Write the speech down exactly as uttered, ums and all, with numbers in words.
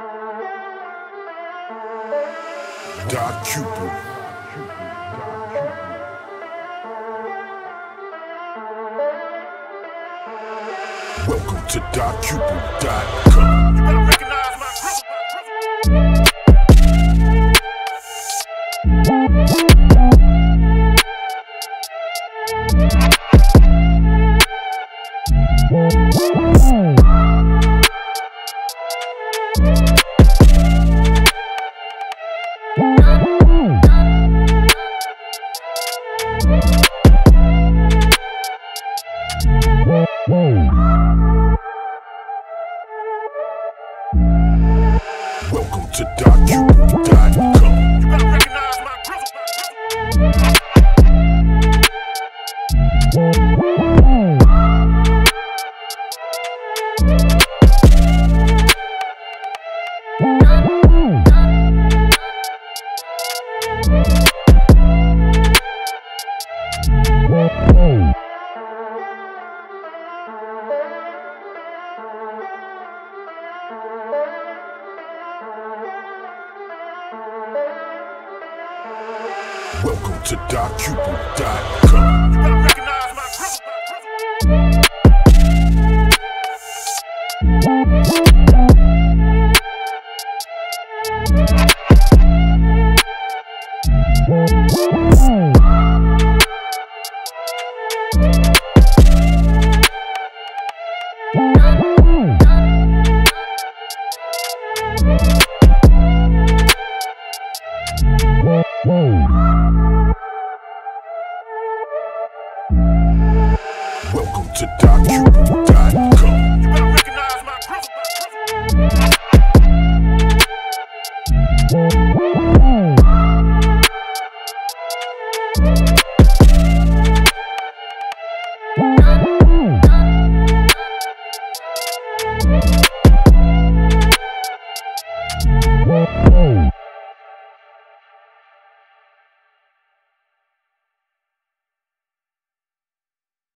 Cupule. Welcome to cupule dot com. You better recognize my group. Welcome to cupule dot com. You better recognize my group. Welcome to cupule dot com. You better recognize my group. Welcome to cupule dot com. You better recognize my group.